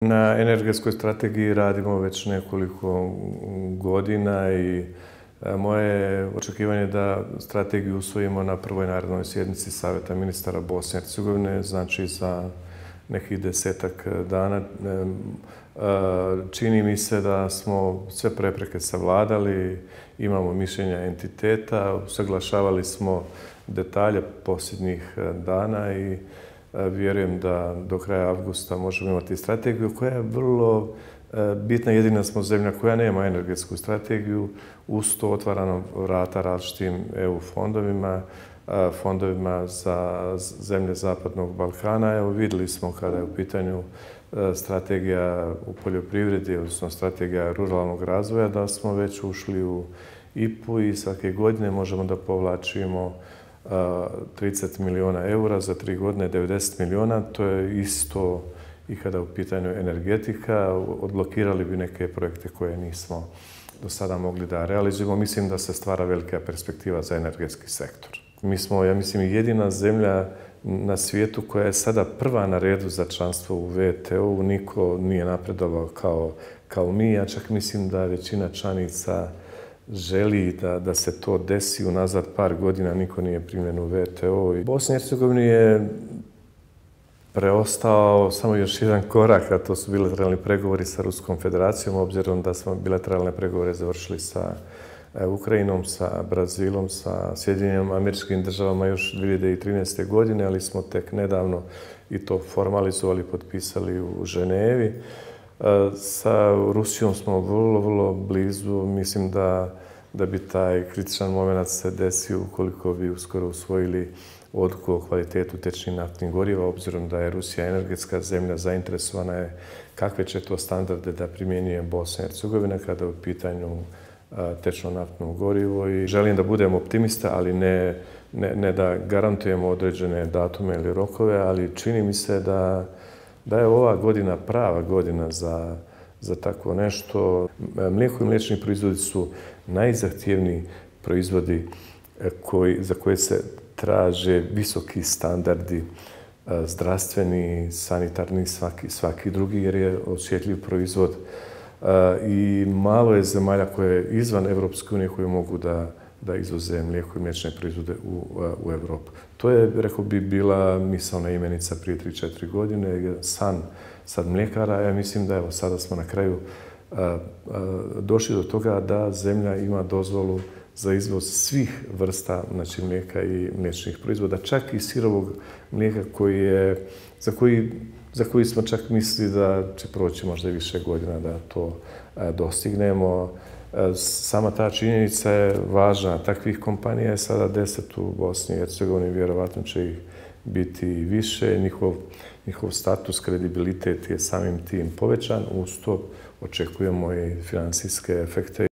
Na energetskoj strategiji radimo već nekoliko godina i moje očekivanje je da strategiju usvojimo na prvoj narednoj sjednici Savjeta ministara Bosne i Hercegovine, znači za nekih 10-ak dana. Čini mi se da smo sve prepreke savladali, imamo mišljenja entiteta, usaglašavali smo detalje posljednjih dana i vjerujem da do kraja avgusta možemo imati strategiju koja je vrlo bitna. Jedina smo zemlja koja nema energetsku strategiju. Uz to otvaramo vrata različitim EU fondovima, fondovima za zemlje Zapadnog Balkana. Evo, vidjeli smo kada je u pitanju strategija u poljoprivredi, odnosno strategija ruralnog razvoja, da smo već ušli u IPA-u i svake godine možemo da povlačimo 30 milijuna eura za 3 godine, 90 milijuna. To je isto i kada je u pitanju energetika. Odblokirali bi neke projekte koje nismo do sada mogli da realizujemo. Mislim da se stvara velika perspektiva za energetski sektor. Mi smo, ja mislim, jedina zemlja na svijetu koja je sada prva na redu za članstvo u WTO-u. Niko nije napredovao kao mi. Ja čak mislim da većina članica želi da se to desi. Unazad par godina niko nije primljen u WTO. Bosni i Hercegovini je preostao samo još jedan korak, a to su bilateralni pregovori sa Ruskom federacijom, obzirom da smo bilateralne pregovore završili sa Ukrajinom, sa Brazilom, sa Sjedinjenim Američkim Državama još 2013. godine, ali smo tek nedavno i to formalizovali, potpisali u Ženevi. Sa Rusijom smo vrlo blizu. Mislim da bi taj kritičan moment se desio ukoliko bi uskoro usvojili odluku o kvalitetu tečnih naftnih goriva, obzirom da je Rusija energetska zemlja, zainteresovana je kakve će to standarde da primjenjuje Bosna i Hercegovina kada je u pitanju tečno naftno gorivo. I želim da budem optimista, ali ne da garantujemo određene datume ili rokove, ali čini mi se da je ova godina prava godina za tako nešto. Mlijeko i mliječni proizvodi su najzahtjevniji proizvodi za koje se traže visoki standardi, zdravstveni, sanitarni, svaki drugi, jer je osjetljiv proizvod. I malo je zemalja koje izvan Evropske unije koje mogu da izvoze mlijeko i mliječne proizvode u Evropu. To je, rekao bi, bila misaona imenica prije 3-4 godine, san sad mljekara. Ja mislim da evo sada smo na kraju došli do toga da zemlja ima dozvolu za izvoz svih vrsta, znači, mlijeka i mliječnih proizvoda, čak i sirovog mlijeka za koji smo čak mislili da će proći možda i više godina da to dostignemo. Sama ta činjenica je važna. Takvih kompanija je sada 10 u Bosni i Hercegovini, vjerovatno će ih biti i više. Njihov status, kredibilitet je samim tim povećan. Uz to očekujemo i financijske efekte.